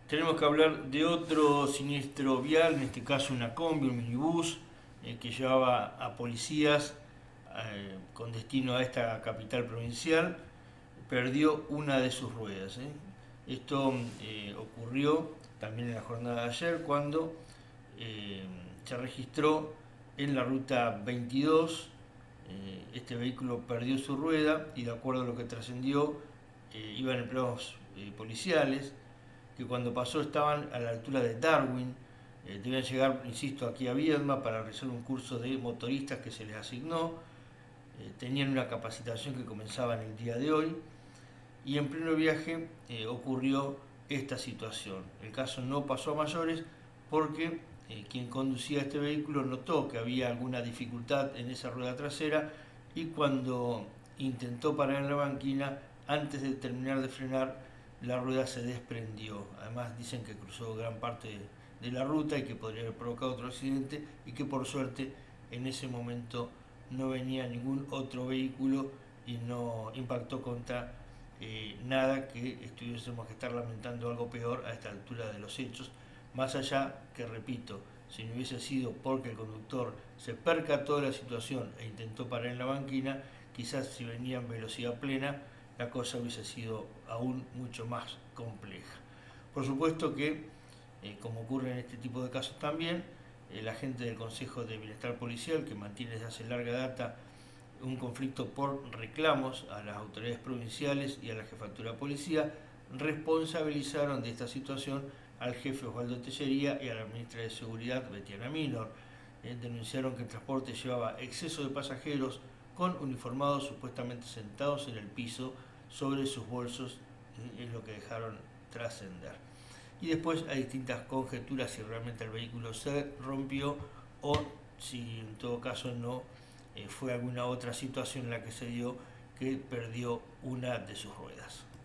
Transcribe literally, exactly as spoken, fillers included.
Tenemos que hablar de otro siniestro vial, en este caso una combi, un minibús, eh, que llevaba a policías eh, con destino a esta capital provincial, perdió una de sus ruedas. ¿eh? Esto eh, ocurrió también en la jornada de ayer cuando eh, se registró en la ruta veintidós. Eh, este vehículo perdió su rueda y de acuerdo a lo que trascendió, eh, iban empleados eh, policiales que cuando pasó estaban a la altura de Darwin. Eh, debían llegar, insisto, aquí a Viedma para realizar un curso de motoristas que se les asignó. Eh, tenían una capacitación que comenzaba en el día de hoy y en pleno viaje eh, ocurrió esta situación. El caso no pasó a mayores porque eh, quien conducía este vehículo notó que había alguna dificultad en esa rueda trasera y cuando intentó parar en la banquina, antes de terminar de frenar, la rueda se desprendió. Además dicen que cruzó gran parte de, de la ruta y que podría haber provocado otro accidente y que por suerte en ese momento no venía ningún otro vehículo y no impactó contra eh, nada que estuviésemos que estar lamentando algo peor a esta altura de los hechos, más allá que, repito, si no hubiese sido porque el conductor se percató de la situación e intentó parar en la banquina, quizás si venía en velocidad plena la cosa hubiese sido aún mucho más compleja. Por supuesto que, eh, como ocurre en este tipo de casos también, el agente del Consejo de Bienestar Policial, que mantiene desde hace larga data un conflicto por reclamos a las autoridades provinciales y a la jefatura de policía, responsabilizaron de esta situación al jefe Osvaldo Tellería y a la ministra de Seguridad, Betiana Minor. Eh, denunciaron que el transporte llevaba exceso de pasajeros con uniformados supuestamente sentados en el piso sobre sus bolsos, eh, es lo que dejaron trascender. Y después hay distintas conjeturas si realmente el vehículo se rompió o si en todo caso no eh, fue alguna otra situación en la que se dio que perdió una de sus ruedas.